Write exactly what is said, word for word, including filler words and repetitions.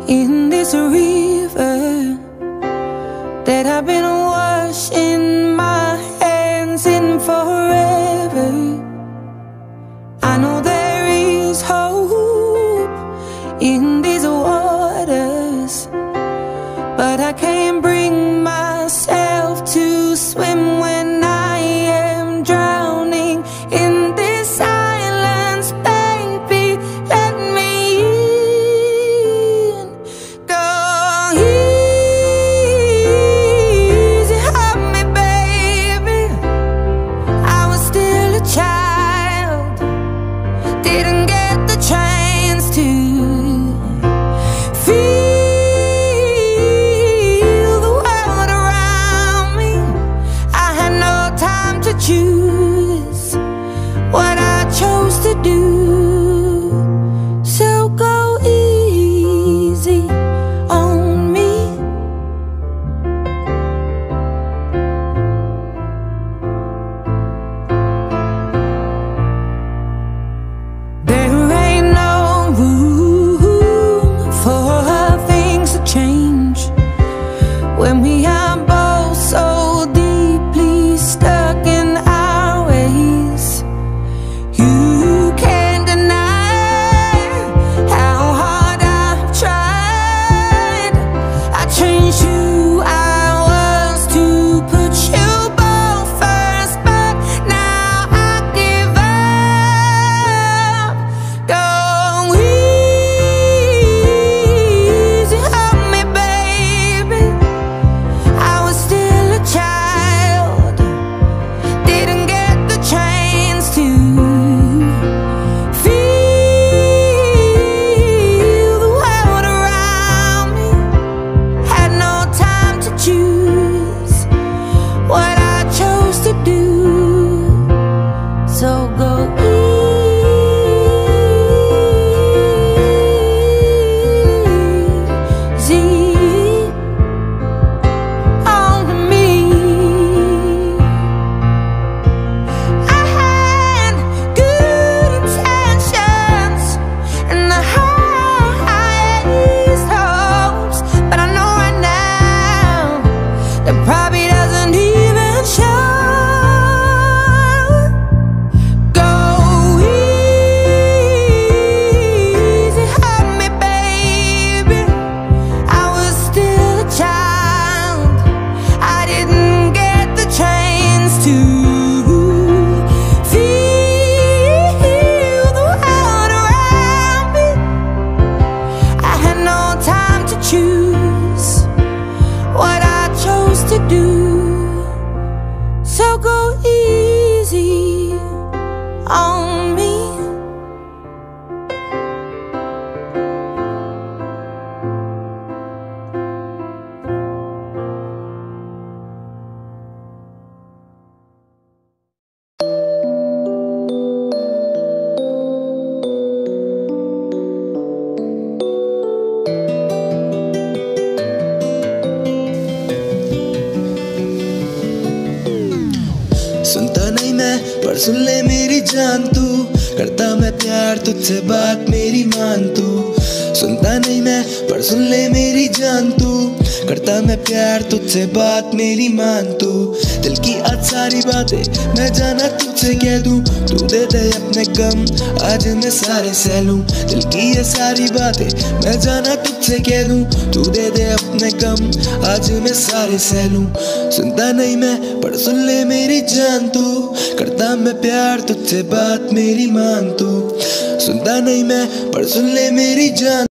in this river that I've been washing my hands in forever. I know there is hope in these waters, but I can't bring myself to swim when I am drowning in this silence. Baby, let me in. Go easy on me, baby. I was still a child, didn't get the chance to feel the world around me. I had no time to choose what I chose to do. So go easy on me. There ain't no room for things to change when we are both so deeply stuck in our ways. You can't deny how hard I've tried. I changed who I was to put you both first, but now I give up. Go easy on me, baby. I was still a child, didn't get the chance to feel the world around me. Had no time to choose what I chose to do. So go easy on me. I had good intentions and the highest hopes, but I know right now that probably doesn't even show. Go easy on me, baby. I was still a child, I didn't get the chance to feel the world around me. I had no time to choose what I chose to do. So go easy on me. सुनता नहीं मैं पर सुन ले मेरी जान तू, करता मैं प्यार तुझसे बात मेरी मान तू। सुनता नहीं मैं पर सुन ले मेरी जान तू, करता मैं प्यार तुझसे बात मेरी मान तू। दिल की आज सारी बातें मैं जाना तुझसे कह दूं, तू दे दे अपने गम आज मैं सारे सह लूं। दिल की ये सारी बातें मैं जाना तुझसे कह दूं, तू दे दे अपने गम आज मैं सारे सह लूं। सुनता नहीं मैं पर सुन ले मेरी जान तू, करता मैं प्यार तुझसे बात मेरी मान तू। सुनता नहीं मैं पर सुन ले मेरी जान।